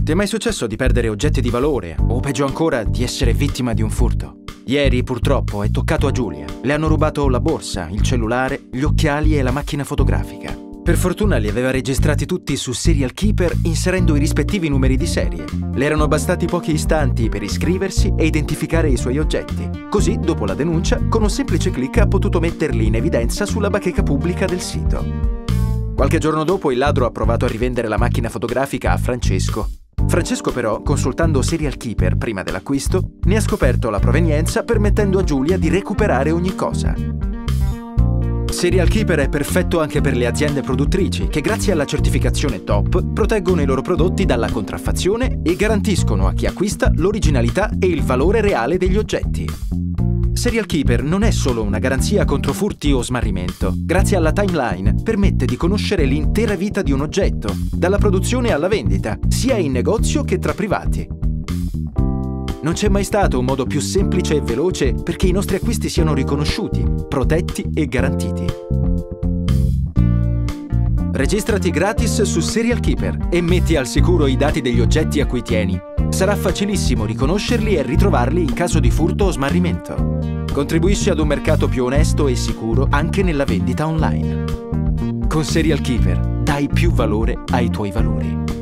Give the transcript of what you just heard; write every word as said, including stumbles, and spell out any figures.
Ti è mai successo di perdere oggetti di valore o peggio ancora di essere vittima di un furto? Ieri purtroppo è toccato a Giulia. Le hanno rubato la borsa, il cellulare, gli occhiali e la macchina fotografica. Per fortuna li aveva registrati tutti su Serial Keeper inserendo i rispettivi numeri di serie. Le erano bastati pochi istanti per iscriversi e identificare i suoi oggetti. Così, dopo la denuncia, con un semplice clic ha potuto metterli in evidenza sulla bacheca pubblica del sito. Qualche giorno dopo il ladro ha provato a rivendere la macchina fotografica a Francesco. Francesco però, consultando Serial Keeper prima dell'acquisto, ne ha scoperto la provenienza permettendo a Giulia di recuperare ogni cosa. Serial Keeper è perfetto anche per le aziende produttrici che grazie alla certificazione top proteggono i loro prodotti dalla contraffazione e garantiscono a chi acquista l'originalità e il valore reale degli oggetti. Serial Keeper non è solo una garanzia contro furti o smarrimento. Grazie alla timeline permette di conoscere l'intera vita di un oggetto, dalla produzione alla vendita, sia in negozio che tra privati. Non c'è mai stato un modo più semplice e veloce perché i nostri acquisti siano riconosciuti, protetti e garantiti. Registrati gratis su Serial Keeper e metti al sicuro i dati degli oggetti a cui tieni. Sarà facilissimo riconoscerli e ritrovarli in caso di furto o smarrimento. Contribuisci ad un mercato più onesto e sicuro anche nella vendita online. Con Serial Keeper dai più valore ai tuoi valori.